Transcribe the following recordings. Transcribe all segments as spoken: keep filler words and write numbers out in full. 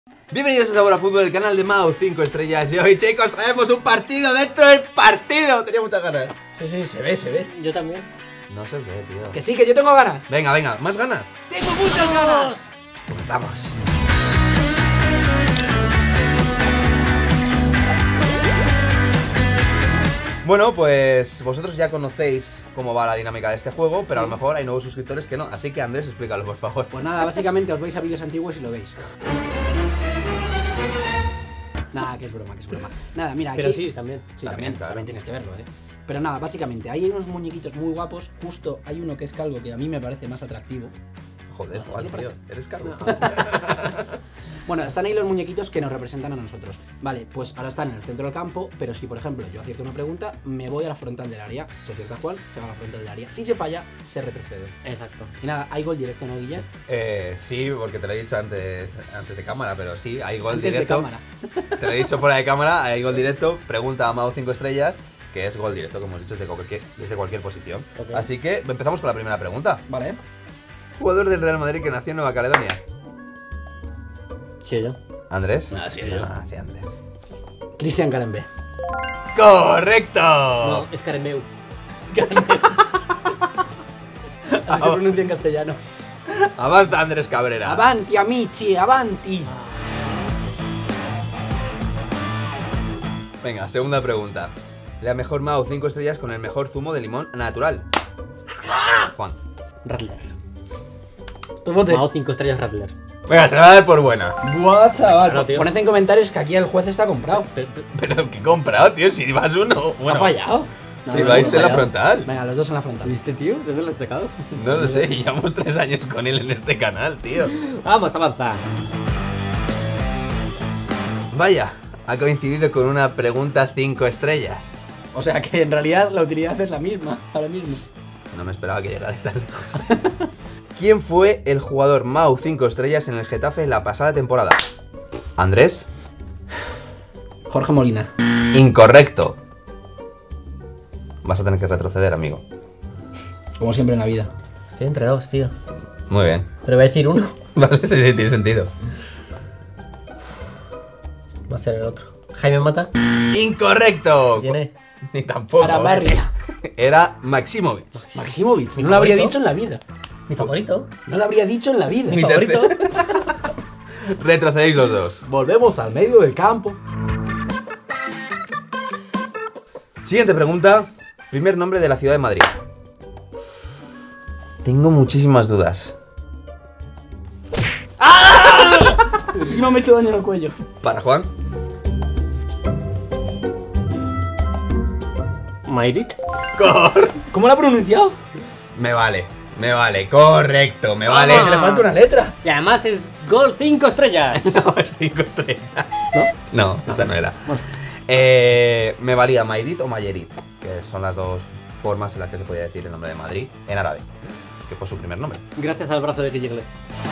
Bienvenidos a Sabor a Fútbol, el canal de Mau cinco estrellas. Y hoy, chicos, traemos un partido dentro del partido. Tenía muchas ganas. Sí, sí, se ve, se ve. Yo también. No se os ve, tío. Que sí, que yo tengo ganas. Venga, venga, ¿más ganas? ¡Tengo muchas ganas! Comenzamos. Bueno, pues vosotros ya conocéis cómo va la dinámica de este juego, pero a lo mejor hay nuevos suscriptores que no. Así que, Andrés, explícalo, por favor. Pues nada, básicamente os vais a vídeos antiguos y lo veis. Nada, que es broma, que es broma. Nada, mira, aquí... Pero sí, también. Sí, También, también, claro. también tienes que verlo, ¿eh? Pero nada, básicamente, ahí hay unos muñequitos muy guapos. Justo hay uno que es calvo, que a mí me parece más atractivo. Joder, ¿No Juan, te lo tío, parece? eres calvo. Bueno, están ahí los muñequitos que nos representan a nosotros. Vale, pues ahora están en el centro del campo, pero si por ejemplo yo acierto una pregunta, me voy a la frontal del área. Si acierta Juan, se va a la frontal del área. Si se falla, se retrocede. Exacto. Y nada, hay gol directo, ¿no, Guilla? Eh, sí, porque te lo he dicho antes, antes de cámara, pero sí, hay gol Antes directo. de cámara. Te lo he dicho fuera de cámara, hay gol directo. Pregunta a Mau cinco estrellas, que es gol directo, como hemos dicho, desde cualquier, desde cualquier posición. Ok. Así que empezamos con la primera pregunta. Vale. Jugador del Real Madrid que nació en Nueva Caledonia. Sí, yo. ¿Andrés? Ah, sí, yo. Ah, sí, Andrés. Cristian Carembé. ¡Correcto! No, es Caremeu. Así se pronuncia en castellano. Avanza, Andrés Cabrera. Avanti, amici, avanti. Venga, segunda pregunta. La mejor Mau cinco estrellas con el mejor zumo de limón natural. Juan. Rattler. Pues vote. Mao cinco estrellas Rattler. Venga, se la va a dar por buena. Buah, chaval. Claro, tío. Poned en comentarios que aquí el juez está comprado. Pero, pero- Pero, ¿qué he comprado, tío? Si vas uno. ¿Ha fallado? Si No, no, vais no, en la fallado. frontal. Venga, los dos en la frontal. ¿Viste, tío? ¿De dónde lo has sacado? No lo sé, llevamos tres años con él en este canal, tío. Vamos a avanzar. Vaya, ha coincidido con una pregunta cinco estrellas. O sea que en realidad la utilidad es la misma, ahora mismo. No me esperaba que llegara tan lejos. ¿Quién fue el jugador Mau cinco estrellas en el Getafe la pasada temporada? ¿Andrés? Jorge Molina. Incorrecto. Vas a tener que retroceder, amigo. Como siempre en la vida. Estoy entre dos, tío. Muy bien. Pero voy a decir uno. Vale, sí, sí, tiene sentido. Va a ser el otro. Jaime Mata. Incorrecto. ¿Quién es? Ni tampoco. Arabarria. Era Maximovic. Maximovic. Mi No lo habría favorito. dicho en la vida. Mi favorito. No lo habría dicho en la vida. Mi Mi favorito. Retrocedéis los dos. Volvemos al medio del campo. Siguiente pregunta. Primer nombre de la ciudad de Madrid. Tengo muchísimas dudas. No me he hecho daño en el cuello. Para Juan. Mayrit. Cor. ¿Cómo lo ha pronunciado? Me vale, me vale, correcto, me Toma. vale. Se le falta una letra. Y además es gol cinco estrellas. No, es cinco estrellas. ¿No? No, esta no era. Eh, me valía Mayrit o Mayerit, que son las dos formas en las que se podía decir el nombre de Madrid en árabe, que fue su primer nombre. Gracias al brazo de Guille.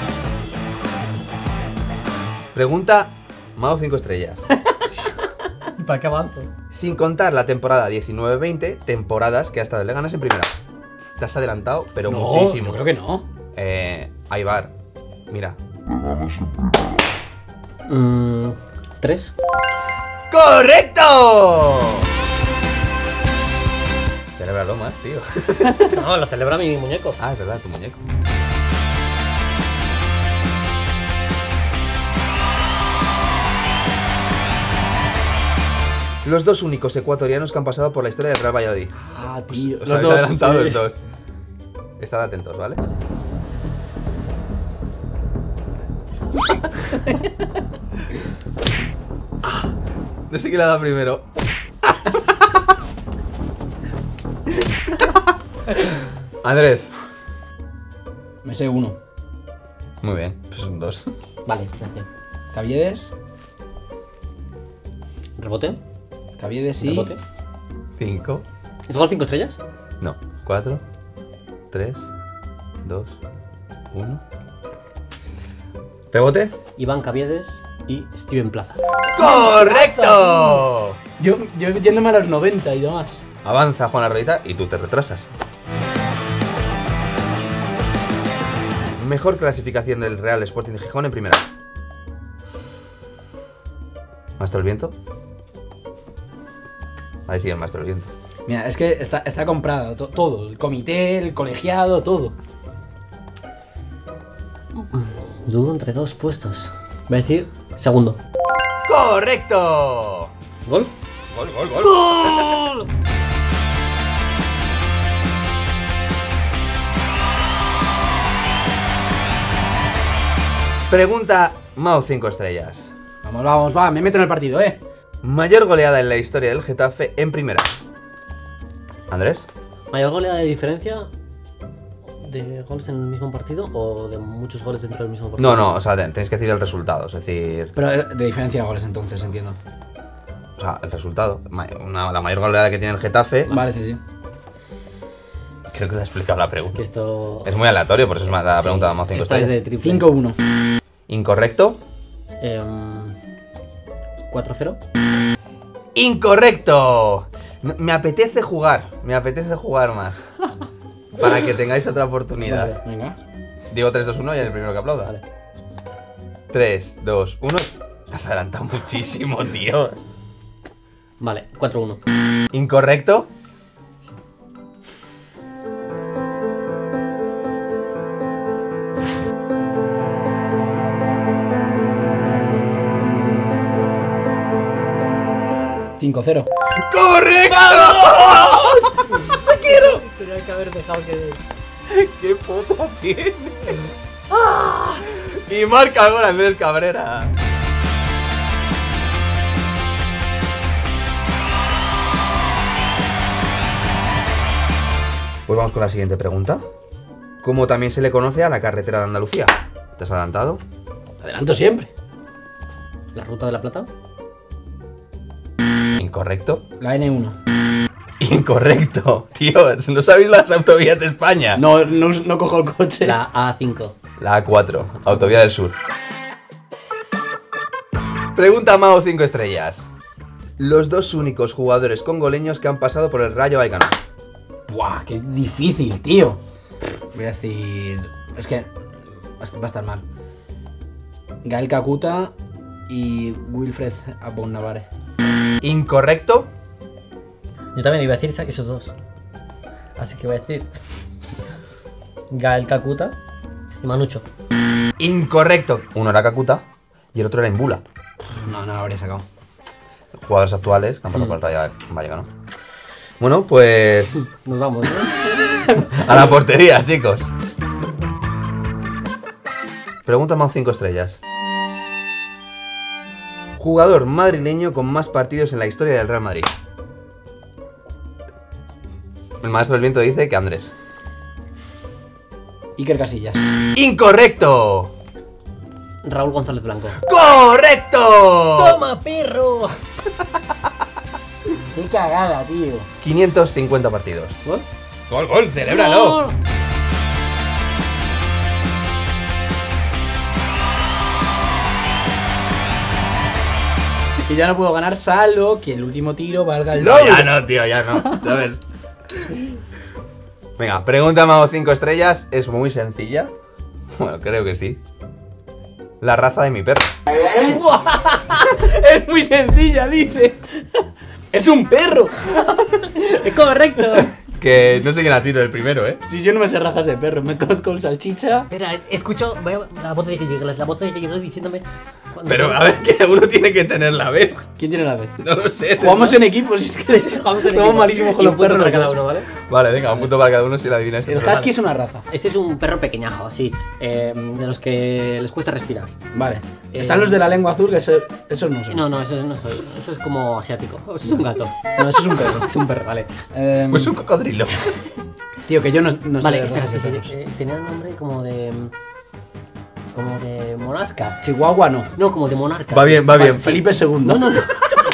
Pregunta Mau cinco estrellas. ¿Para qué avanzo? Sin contar la temporada diecinueve veinte, temporadas que ha estado el Leganés en primera. Te has adelantado, pero No, muchísimo. yo creo que no. Eh, Aibar, mira. Mm, ¿Tres? ¡Correcto! Celébralo más, tío. No, lo celebra mi muñeco. Ah, es verdad, tu muñeco. Los dos únicos ecuatorianos que han pasado por la historia del Real Valladolid. Ah, tío. Os habéis adelantado los dos. Estad atentos, ¿vale? Ah, no sé quién le ha dado primero. Andrés. Me sé uno. Muy bien, pues son dos. Vale, gracias. Caviedes. ¿Rebote? Caviedes y... ¿Rebote? Cinco. ¿Es gol cinco estrellas? No. Cuatro. Tres. Dos. Uno. ¿Rebote? Iván Caviedes y Steven Plaza. ¡Correcto! Yo, yo yéndome a los noventa y demás. Avanza Juan Arroyita y tú te retrasas. Mejor clasificación del Real Sporting de Gijón en primera. ¿Maestro del Viento? Ha decidido el Maestro del Viento. Mira, es que está, está comprado to- todo. El comité, el colegiado, todo. Dudo entre dos puestos. Voy a decir segundo. ¡Correcto! ¿Gol? Gol, gol, gol. Pregunta Mao cinco estrellas. Vamos, vamos, va, me meto en el partido, eh. Mayor goleada en la historia del Getafe en primera. ¿Andrés? ¿Mayor goleada de diferencia de goles en el mismo partido o de muchos goles dentro del mismo partido? No, no, o sea, ten- tenéis que decir el resultado, es decir, Pero eh, de diferencia de goles entonces, entiendo. o sea, el resultado. Ma- una- la mayor goleada que tiene el Getafe. Vale, sí, sí. Creo que lo ha explicado la Es pregunta. que esto. Es muy aleatorio, por eso es la Sí, pregunta de Mao cinco esta es de estrellas. triple. cinco uno. Incorrecto. Em, cuatro cero. ¡Incorrecto! No, me apetece jugar, me apetece jugar más. Para que tengáis otra oportunidad. Vale, venga. Digo tres, dos, uno y el primero que aplauda. Vale. tres, dos, uno. Te has adelantado muchísimo, tío. Vale, cuatro uno. ¿Incorrecto? cinco cero. ¡Correcto! Tenía que haber dejado que. ¡Qué poco tiene! Y marca gol Andrés Cabrera. Pues vamos con la siguiente pregunta. ¿Cómo también se le conoce a la carretera de Andalucía? ¿Te has adelantado? Adelanto siempre. La ruta de la plata. ¿Incorrecto? La N uno. Incorrecto. Tío, ¿no sabéis las autovías de España? No, no, no cojo el coche. La A cinco. La A cuatro, Autovía del Sur. Pregunta Mao cinco estrellas. Los dos únicos jugadores congoleños que han pasado por el Rayo Vallecano. Buah, qué difícil, tío. Voy a decir... Es que va a estar mal. Gael Kakuta y Wilfred Apognavare. ¿Incorrecto? Yo también iba a decir esos dos. Así que voy a decir Gael Kakuta y Manucho. Incorrecto. Uno era Kakuta y el otro era Imbula. No, no lo habría sacado. Jugadores actuales que han pasado por el Rayo Vallecano. Bueno, pues Nos vamos, ¿no? a la portería, chicos. Pregunta Mao cinco estrellas. Jugador madrileño con más partidos en la historia del Real Madrid. El maestro del viento dice que Andrés. Iker Casillas. ¡Incorrecto! Raúl González Blanco. ¡Correcto! ¡Toma, perro! Qué cagada, tío. quinientos cincuenta partidos. ¿Gol? ¡Gol, gol! ¡Celébralo! ¡Gol! Y ya no puedo ganar salvo que el último tiro valga el No, doble. ya no, tío, ya no, ¿sabes? Venga, pregunta Mao cinco estrellas. Es muy sencilla. Bueno, creo que sí. La raza de mi perro. Es muy sencilla, dice. Es un perro. ¡Es correcto! Que no sé quién ha sido el primero, ¿eh? Si yo no me sé razas de perro, me conozco el salchicha. Espera, escucho voy a- la voz de Gigles, la voz de Gigles diciéndome. cuando- Pero a ver, que uno tiene que tener la vez. ¿Quién tiene la vez? No lo sé. Jugamos en equipo, si es que Jugamos en somos equipo. malísimos con Y los un punto perros. para cada los uno, dos. ¿vale? Vale, venga, un punto para cada uno si la adivináis. El husky es una raza. Este es un perro pequeñajo, así, eh, de los que les cuesta respirar. Vale. Eh, Están los de la lengua azul, que eso- esos no son. No, no, eso no soy. Eso es como asiático. Eso es un gato. No, eso es un perro. Es un perro, vale. Em, Pues un cocodrilo. Tío, que yo no, no sé. Vale, de espera, razas de sí, sí, perros. eh, tenía un nombre como de. Como de monarca. Chihuahua no. No, como de monarca. Va bien, va Vale, bien. Felipe segundo. No, no, no.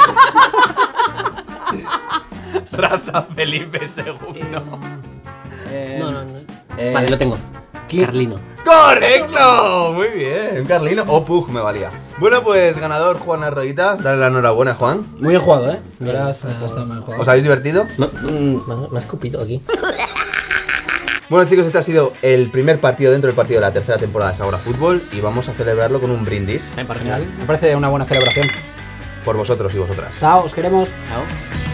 Raza Felipe segundo. Eh, No, no, no. Eh, Vale, lo tengo. ¿quién? Carlino. ¡Correcto! Muy bien. Un Carlino o Pug me valía. Bueno, pues ganador Juan Arroyita. Dale la enhorabuena, Juan. Muy bien jugado, ¿eh? Bien. Gracias, ha estado muy bien jugado. ¿Os habéis divertido? No, mm, me ha- me ha escupido aquí. Bueno, chicos, este ha sido el primer partido dentro del partido de la tercera temporada de Sagora Fútbol y vamos a celebrarlo con un brindis. Me parece Genial. genial. Me parece una buena celebración. por vosotros y vosotras. Chao, os queremos. Chao.